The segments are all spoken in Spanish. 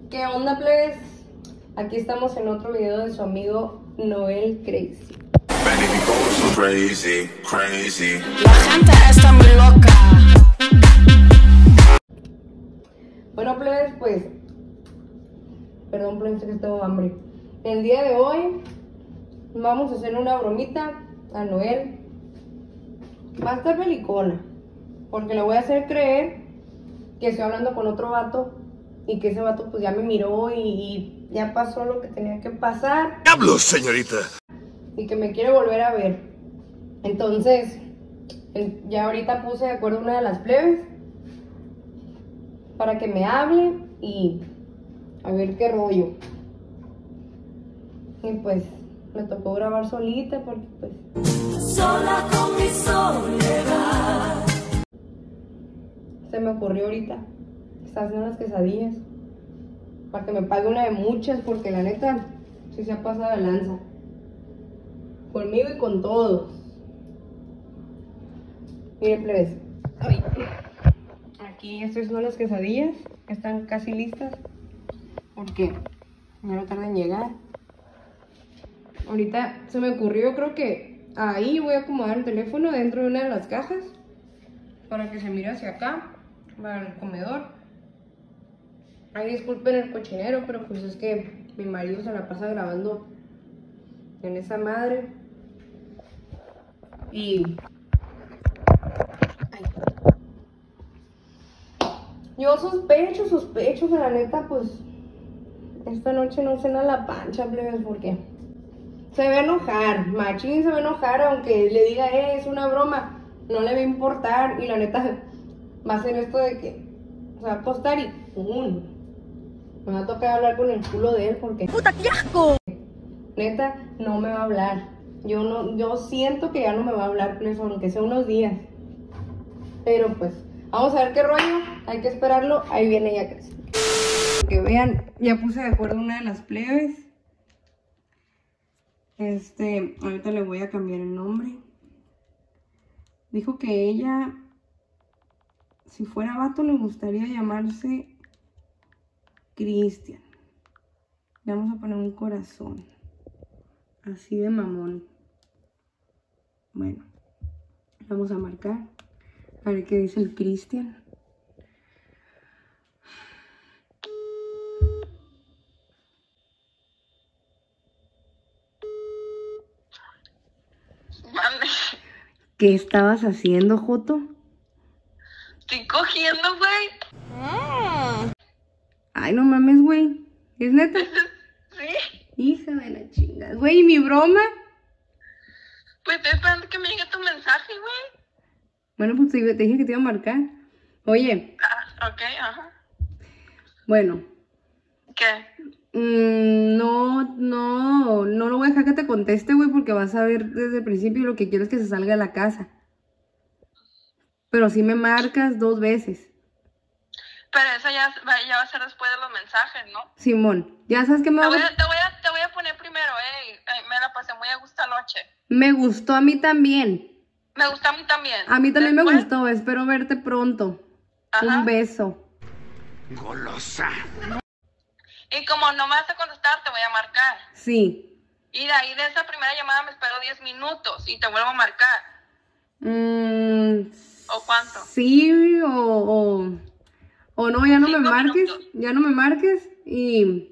¿Qué onda, plebes? Aquí estamos en otro video de su amigo Noel Crazy. La gente está muy loca. Bueno, plebes, pues... Perdón, plebes, que tengo hambre. El día de hoy vamos a hacer una bromita a Noel. Va a estar belicona, porque le voy a hacer creer que estoy hablando con otro vato y que ese vato pues ya me miró y ya pasó lo que tenía que pasar. ¡Diablos, señorita! Y que me quiere volver a ver. Entonces, ya ahorita puse de acuerdo a una de las plebes para que me hable y a ver qué rollo. Y pues me tocó grabar solita porque pues... Sola con mi soledad. Se me ocurrió ahorita estar haciendo las quesadillas para que me pague una de muchas, porque la neta sí se ha pasado de lanza conmigo y con todos. Miren, plebes, aquí estoy haciendo las quesadillas, están casi listas porque ya no tarda en llegar. Ahorita se me ocurrió, creo que ahí voy a acomodar el teléfono dentro de una de las cajas para que se mire hacia acá, para el comedor. Ay, disculpen el cochinero, pero pues es que mi marido se la pasa grabando en esa madre. Y... ay. Yo sospecho que la neta, pues, esta noche no cena la pancha, plebes, porque se va a enojar, machín se va a enojar, aunque le diga, es una broma, no le va a importar, y la neta va a ser esto de que se va a acostar y me va a tocar hablar con el culo de él, porque ¡Puta, qué asco! neta no me va a hablar. Yo siento que ya no me va a hablar, pues, aunque sea unos días. Pero pues, vamos a ver qué rollo, hay que esperarlo, ahí viene ya casi. Que vean, ya puse de acuerdo una de las plebes. Ahorita le voy a cambiar el nombre. Dijo que ella, si fuera vato, le gustaría llamarse Cristian. Le vamos a poner un corazón. Así de mamón. Bueno, vamos a marcar. A ver qué dice el Cristian. Mande. ¿Qué estabas haciendo, Joto? Estoy cogiendo, güey. Ay, no mames, güey. ¿Es neta? Sí. Hija de la chingada. Güey, ¿y mi broma? Pues estoy esperando que me llegue tu mensaje, güey. Bueno, pues te dije que te iba a marcar. Oye, Ok, ajá. bueno. ¿Qué? No lo voy a dejar que te conteste, güey, porque vas a ver desde el principio y lo que quiero es que se salga de la casa. Pero sí me marcas 2 veces. Pero eso ya va a ser después de los mensajes, ¿no? Simón, ya sabes que me Te va voy a... te voy a poner primero, me la pasé muy a gusto anoche. Me gustó a mí también. Me gusta a mí también. A mí también Después, me gustó. Espero verte pronto. Ajá. Un beso. Golosa. Y como no me vas a contestar, te voy a marcar. Sí. Y de ahí de esa primera llamada me espero 10 minutos y te vuelvo a marcar. ¿O cuánto? Sí, o no, ya no me 5 marques. minutos. Ya no me marques. Y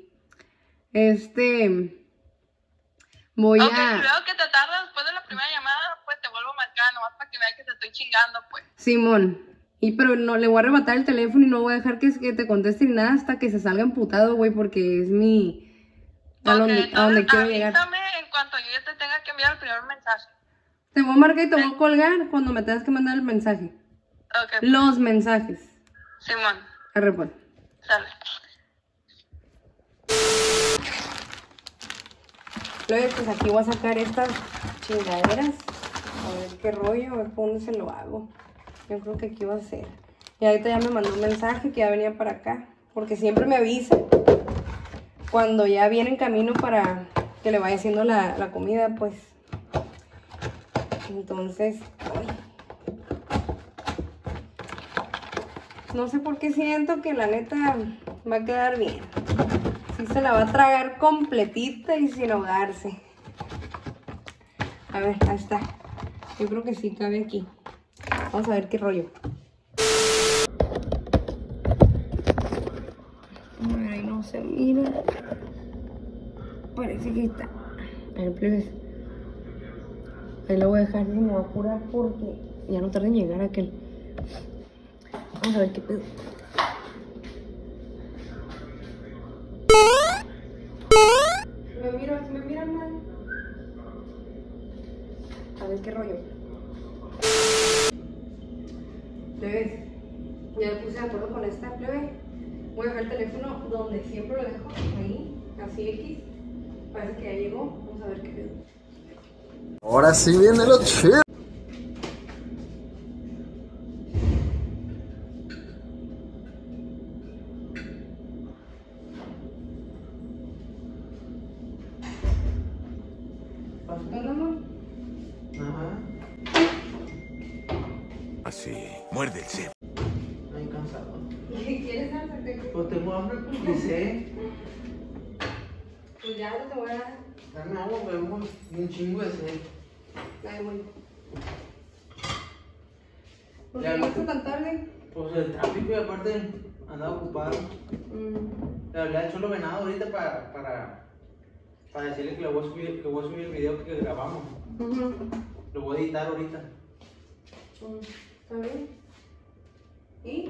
voy Ok, a... y luego que te tardas después de la primera llamada, pues te vuelvo a marcar, nomás para que veas que te estoy chingando, pues. Simón. Pero no le voy a arrebatar el teléfono y no voy a dejar que te conteste ni nada hasta que se salga emputado, güey, porque es mi... A donde quiero llegar. Avísame en cuanto yo ya te tenga que enviar el primer mensaje. Te voy a marcar y te voy a colgar cuando me tengas que mandar el mensaje. Ok, pues. Los mensajes. Simón, Arre, pues. sale. Luego, pues aquí voy a sacar estas chingaderas. A ver qué rollo, a ver por dónde se lo hago. Yo creo que aquí va a ser. Y ahorita ya me mandó un mensaje que ya venía para acá. Porque siempre me avisa cuando ya viene en camino para que le vaya haciendo la comida, pues. Entonces, ay. No sé por qué siento que la neta Va a quedar bien. Sí se la va a tragar completita y sin ahogarse. A ver, ahí está. Yo creo que sí cabe aquí. Vamos a ver qué rollo. A ver, ahí no se mira. Parece que está. A ver, plebes. Ahí lo voy a dejar y me voy a apurar porque ya no tarda en llegar aquel. Vamos a ver qué pedo. Si me miran mal. A ver qué rollo. Plebes, ya me puse de acuerdo con esta plebe. Voy a dejar el teléfono donde siempre lo dejo, ahí, así X. Parece que ya llegó. Vamos a ver qué pedo. Ahora sí viene lo chido. ¿Dónde, amor? Así, muerde el cebo. Estoy cansado. ¿Quieres salsa? Pues tengo hambre porque sé. Pues ya no te voy a dar. Dame agua, vemos un chingo de sed. Ay, voy. ¿Por Ya qué no. llegaste tan tarde? Pues el tráfico y aparte andaba ocupado. Le hablé al Cholo Venado ahorita para decirle que le voy a subir el video que grabamos. Lo voy a editar ahorita. ¿Está bien? ¿Y?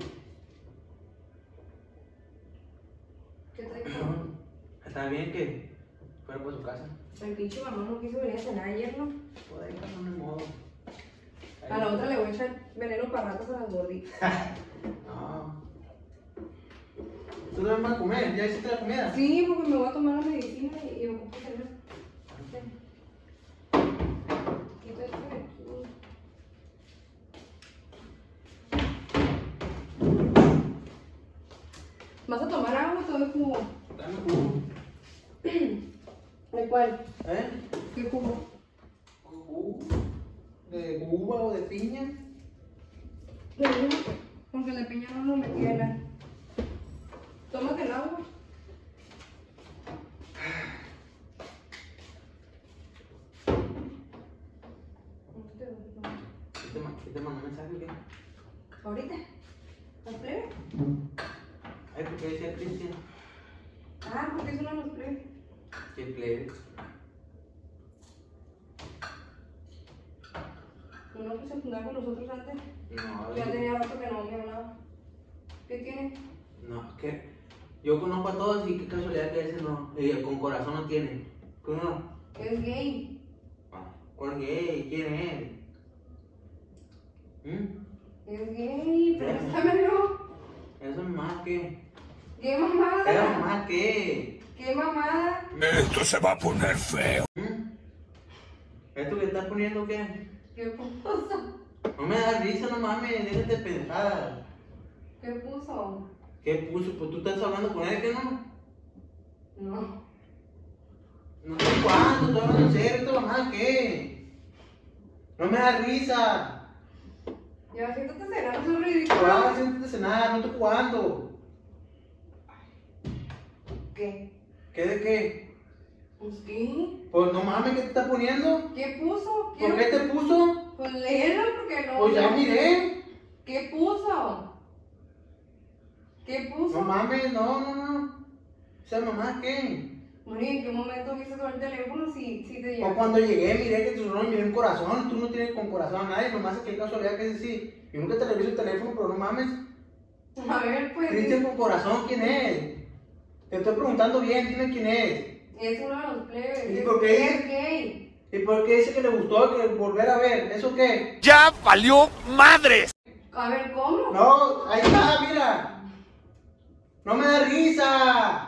¿Qué traes? Está bien que fuera por su casa. El pinche mamá no quiso venir a cenar ayer, ¿no? Pues ahí está, no hay modo. A la otra le voy a echar veneno para ratos a las gorditas. No. ¿Tú también vas a comer? ¿Ya hiciste la comida? Sí, porque me voy a tomar la medicina y me ocupo cenar. Quita esto de aquí. ¿Vas a tomar agua o todo el jugo? Dame jugo. ¿De cuál? ¿Eh? ¿Qué jugo? ¿Jugo? ¿De uva o de piña? De uva, porque el de piña no lo metí en la... Tómate el agua. ¿Qué te mandó mensaje o qué? ¿Ahorita? ¿Los plebes? Ay, ¿por qué decía Cristian? Ah, porque es uno de los plebes. ¿Qué plebe? Uno que se fundaba con nosotros antes. No, Ya tenía rato que no me hablaba. ¿Qué tiene? no, que yo conozco a todos y qué casualidad que ese no, con corazón no tiene. ¿Qué uno? Es gay. ¿Cuál gay? ¿Quién es? Es gay, préstamelo. Eso es más que. ¿Qué mamada? Eso es más que. ¿Qué mamada? Esto se va a poner feo. ¿Esto que estás poniendo qué? ¿Qué puso? No me da risa, no mames, déjate pensar. ¿Qué puso? ¿Qué puso? Pues tú estás hablando con él, ¿qué no? No. No sé cuándo, estoy hablando en serio, ¿esto mamá qué? No me da risa. Ya siéntate será, no es Te ridículo. vas a hacer cenar, no estoy jugando. ¿Qué? ¿Qué de qué? Pues qué. Pues no mames, ¿qué te estás poniendo? ¿Qué puso? ¿Por qué te puso? Pues léelo porque no. Pues ya miré. ¿Qué puso? ¿Qué puso? No mames, no. O sea, mamá, ¿qué? Bueno, ¿y en qué momento viste con el teléfono si te Pues llegó? cuando llegué, miré que tu celular miré un corazón. Tú no tienes con corazón a nadie, nomás es que casualidad que es así. Yo nunca te reviso el teléfono, pero no mames. A ver, pues. Cristian con corazón, ¿quién es? Te estoy preguntando bien, dime quién es. Es uno de los plebes. ¿Y por qué? Es gay. ¿Y por qué dice que le gustó que volver a ver? ¿Eso qué? ¡Ya valió madres! A ver, ¿cómo? No, ahí está, mira. No me da risa.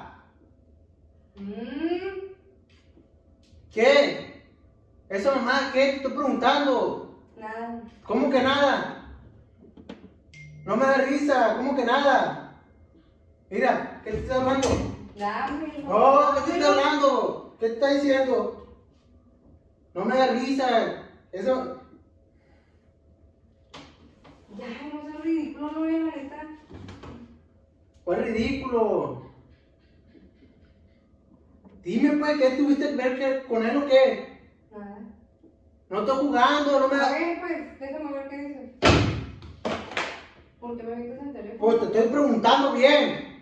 ¿Qué? ¿Eso mamá qué? Te estoy preguntando. Nada. ¿Cómo que nada? No me da risa, ¿cómo que nada? Mira, ¿qué te está hablando? Dame. No, ¿qué te está hablando? ¿Qué te está diciendo? No me da risa. Eso. Ya, no seas ridículo, no voy a la neta. ¿Cuál ridículo? Dime, pues, ¿qué tuviste que ver con él o qué? Nada. No estoy jugando, no me A da... ver, pues, déjame ver qué dice. ¿Por qué me metes el teléfono? Pues te estoy preguntando bien.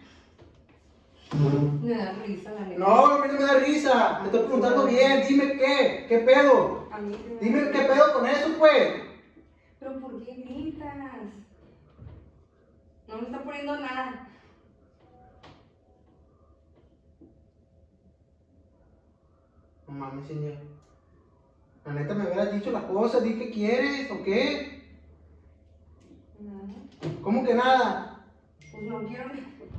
Me da risa, la neta. No, a mí no me da risa. Te estoy preguntando bien. Dime qué pedo. A mí sí me Dime da qué risa. pedo con eso, pues. ¿Pero por qué gritas? No me está poniendo nada. No mames, señor. La neta me hubieras dicho las cosas. Di qué quieres o qué. Nada. ¿Cómo que nada? Pues no quiero.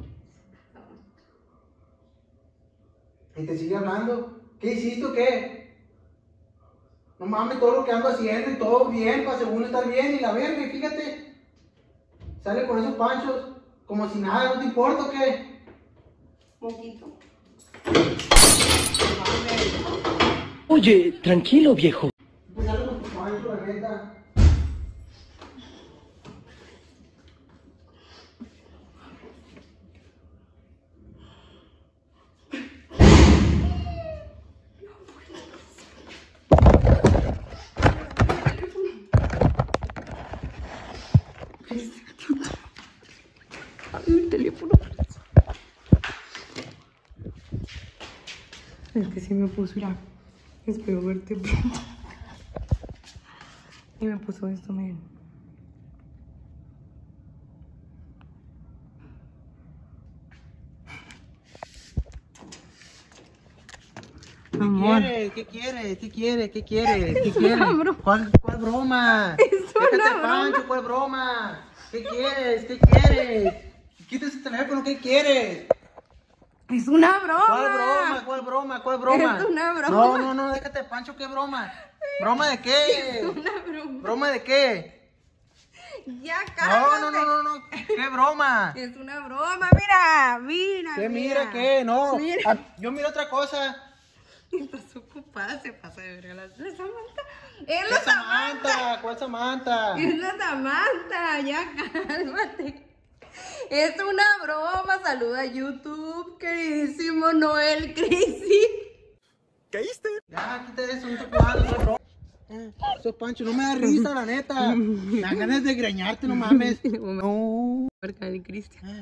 Y te sigue hablando. ¿Qué hiciste o qué? No mames, todo lo que ando haciendo y todo bien, para según estar bien. Y la verga, y fíjate. Sale con esos panchos como si nada, ¿no te importa o qué? Poquito. Oye, tranquilo, viejo. Pues sale con tu pancho, la neta. El teléfono. Es que sí me puso, mira. Espero verte pronto. Y me puso esto, miren. Amor. ¿Qué quieres? ¿Qué quieres? ¿Qué quieres? ¿Qué Es quieres? una broma. ¿Cuál broma? Es una Déjate, broma. Pancho, ¿cuál broma? ¿Qué quieres? ¿Qué quieres? Quita ese teléfono, ¿qué quieres? Es una broma. ¿Cuál broma? ¿Cuál broma? ¿Cuál broma? Es una broma. No, déjate, Pancho, ¿qué broma? ¿Broma de qué? Es una broma. ¿Broma de qué? Ya, cálmate. No. ¿Qué broma? Es una broma, mira. ¿Qué mira qué? No. Mira. Ah, yo miro otra cosa. Estás ocupada, se pasa de verga. La Samantha. Es ¿Qué la Samantha. Samantha? ¿Cuál Samantha? Es la Samantha. Ya, cálmate. Es una broma. Saluda a YouTube, queridísimo Noel Crazy. ¿Caíste? Ya, quita eso, no estoy jugando, no es broma. Eso, Pancho, no me da risa, la neta. Me dan ganas de greñarte, no mames. No. Marcar al Cristian.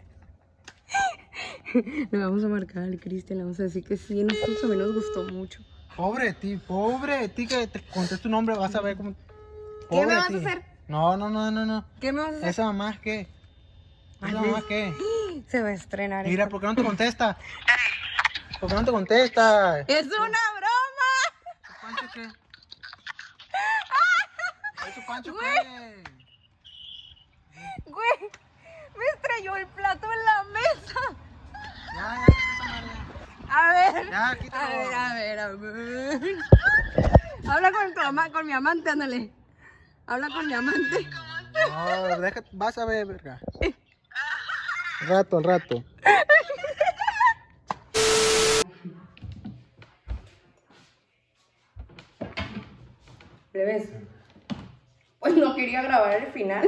Le vamos a marcar al Cristian. Le vamos a decir que sí, a nosotros también nos gustó mucho. Pobre de ti que te conté tu nombre, vas a ver cómo. ¿Qué me Pobre vas a de ti. hacer? No. ¿Qué me vas a hacer? ¿Esa mamá es qué? ¿Esa mamá es qué? Se va a estrenar. Mira, esto. ¿por qué no te contesta? ¿Por qué no te contesta? ¡Es una broma! ¿Pancho qué? ¿Eso Pancho Güey. qué? Güey, me estrelló el plato en la mesa. Ya, quita esa madre. A ver. Ya, quítalo. A ver. Habla con tu mamá, con mi amante, ándale. Habla con mi amante. No, déjate, vas a ver, verga. Al rato. Plebes. Pues no quería grabar el final.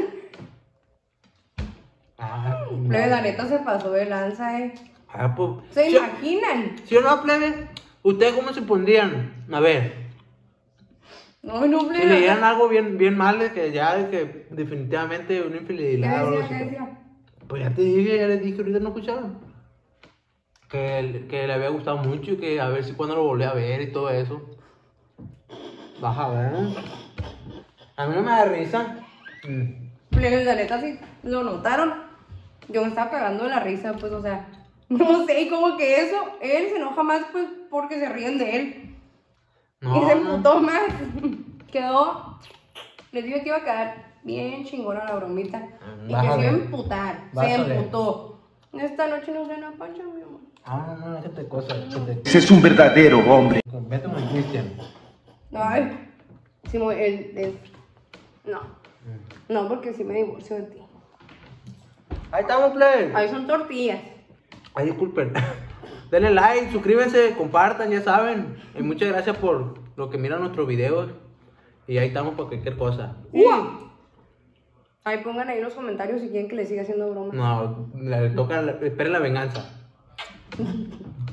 Plebes, la neta se pasó de lanza, Pues. ¿Se imaginan? ¿Sí o no, plebe? ¿Ustedes cómo se pondrían? A ver. No, Si plebes. le dieran algo bien mal, de que ya, de que definitivamente una ¿Qué infidelidad o algo decía? así. ¿Qué decía? Pues ya te dije, ya les dije, ahorita no escucharon. Que le había gustado mucho y que a ver si cuando lo volví a ver y todo eso. Vas a ver. A mí no me da risa. Plebes, la neta sí lo notaron. Yo me estaba cagando de la risa, pues, o sea, no sé, y como que eso, él se enoja más, pues, porque se ríen de él. No, Y se no. emputó más. Quedó, les dije que iba a quedar bien chingona la bromita. Y Vas que a se iba a ver. emputar. Vas Se a ver. emputó. Esta noche no cena pancha, mi amor. No, déjate cosas. Ese es un verdadero hombre. Vete con el Cristian. Ay, sí, no. No, porque sí me divorcio de ti. Ahí estamos, play. Ahí son tortillas. Ay, disculpen. Denle like, suscríbanse, compartan, ya saben. Y muchas gracias por lo que miran nuestros videos. Y ahí estamos para cualquier cosa. Ahí pongan ahí en los comentarios si quieren que le siga haciendo broma. No, le toca, esperen la venganza.